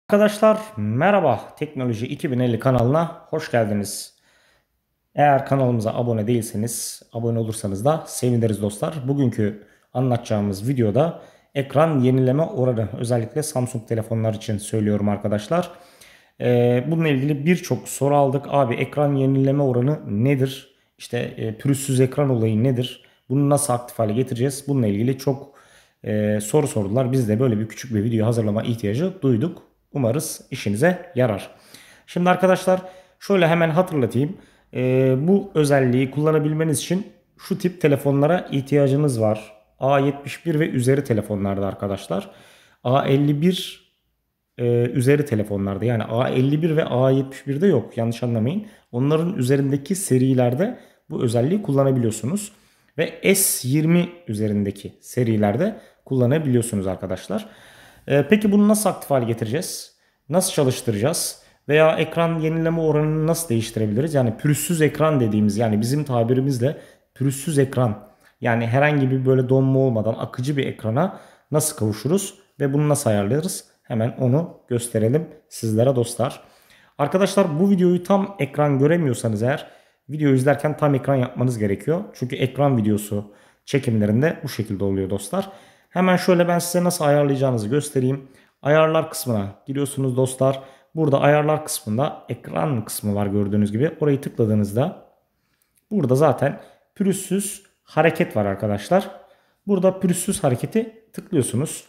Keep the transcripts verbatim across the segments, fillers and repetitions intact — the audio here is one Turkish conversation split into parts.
Arkadaşlar merhaba, Teknoloji iki bin elli kanalına hoş geldiniz. Eğer kanalımıza abone değilseniz abone olursanız da seviniriz dostlar. Bugünkü anlatacağımız videoda ekran yenileme oranı, özellikle Samsung telefonlar için söylüyorum arkadaşlar. Ee, bununla ilgili birçok soru aldık. Abi ekran yenileme oranı nedir? İşte e, pürüzsüz ekran olayı nedir? Bunu nasıl aktif hale getireceğiz? Bununla ilgili çok e, soru sordular. Biz de böyle bir küçük bir video hazırlama ihtiyacı duyduk. Umarız işinize yarar. Şimdi arkadaşlar şöyle hemen hatırlatayım. Ee, bu özelliği kullanabilmeniz için şu tip telefonlara ihtiyacınız var. A yetmiş bir ve üzeri telefonlarda arkadaşlar. A elli bir e, üzeri telefonlarda, yani A elli bir ve A yetmiş birde yok, yanlış anlamayın. Onların üzerindeki serilerde bu özelliği kullanabiliyorsunuz. Ve S yirmi üzerindeki serilerde kullanabiliyorsunuz arkadaşlar. Ee, peki bunu nasıl aktif hale getireceğiz? Nasıl çalıştıracağız? Veya ekran yenileme oranını nasıl değiştirebiliriz? Yani pürüzsüz ekran dediğimiz, yani bizim tabirimizle pürüzsüz ekran, yani herhangi bir böyle donma olmadan akıcı bir ekrana nasıl kavuşuruz ve bunu nasıl ayarlarız? Hemen onu gösterelim sizlere dostlar. Arkadaşlar bu videoyu tam ekran göremiyorsanız eğer, video izlerken tam ekran yapmanız gerekiyor. Çünkü ekran videosu çekimlerinde bu şekilde oluyor dostlar. Hemen şöyle ben size nasıl ayarlayacağınızı göstereyim. Ayarlar kısmına giriyorsunuz dostlar. Burada ayarlar kısmında ekran kısmı var gördüğünüz gibi. Orayı tıkladığınızda burada zaten pürüzsüz hareket var arkadaşlar. Burada pürüzsüz hareketi tıklıyorsunuz.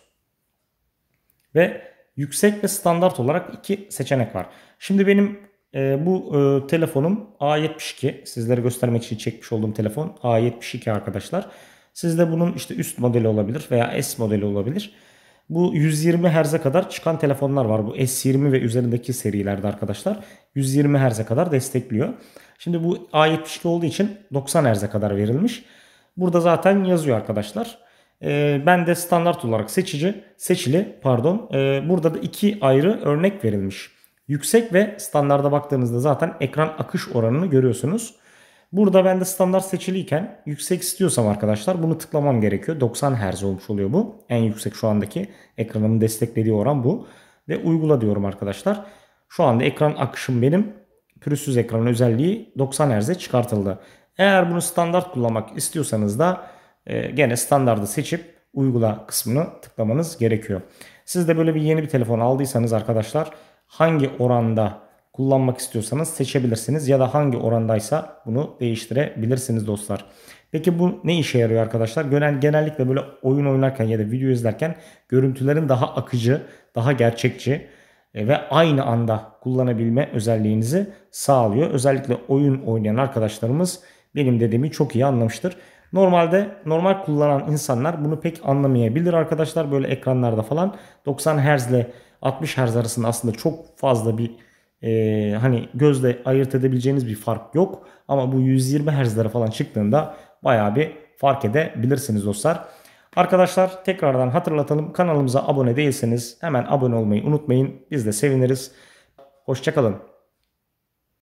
Ve yüksek ve standart olarak iki seçenek var. Şimdi benim e, bu e, telefonum A yetmiş iki. Sizlere göstermek için çekmiş olduğum telefon A yetmiş iki arkadaşlar. Sizde bunun işte üst modeli olabilir veya S modeli olabilir. Bu yüz yirmi Hz'e kadar çıkan telefonlar var. Bu S yirmi ve üzerindeki serilerde arkadaşlar yüz yirmi Hz'e kadar destekliyor. Şimdi bu A yetmiş iki olduğu için doksan Hz'e kadar verilmiş. Burada zaten yazıyor arkadaşlar. Ee, ben de standart olarak seçici, seçili pardon. Ee, burada da iki ayrı örnek verilmiş. Yüksek ve standarda baktığınızda zaten ekran akış oranını görüyorsunuz. Burada ben de standart seçiliyken yüksek istiyorsam arkadaşlar bunu tıklamam gerekiyor. doksan Hz olmuş oluyor bu. En yüksek şu andaki ekranımın desteklediği oran bu. Ve uygula diyorum arkadaşlar. Şu anda ekran akışım benim pürüzsüz ekran özelliği doksan Hz'e çıkartıldı. Eğer bunu standart kullanmak istiyorsanız da e, gene standardı seçip uygula kısmını tıklamanız gerekiyor. Siz de böyle bir yeni bir telefon aldıysanız arkadaşlar hangi oranda kullanmak istiyorsanız seçebilirsiniz ya da hangi orandaysa bunu değiştirebilirsiniz dostlar. Peki bu ne işe yarıyor arkadaşlar? Genel, genellikle böyle oyun oynarken ya da video izlerken görüntülerin daha akıcı, daha gerçekçi e, ve aynı anda kullanabilme özelliğinizi sağlıyor. Özellikle oyun oynayan arkadaşlarımız benim dediğimi çok iyi anlamıştır. Normalde normal kullanan insanlar bunu pek anlamayabilir arkadaşlar. Böyle ekranlarda falan doksan Hz ile altmış Hz arasında aslında çok fazla bir e, hani gözle ayırt edebileceğiniz bir fark yok. Ama bu yüz yirmi Hz'lere falan çıktığında bayağı bir fark edebilirsiniz dostlar. Arkadaşlar tekrardan hatırlatalım. Kanalımıza abone değilseniz hemen abone olmayı unutmayın. Biz de seviniriz. Hoşça kalın.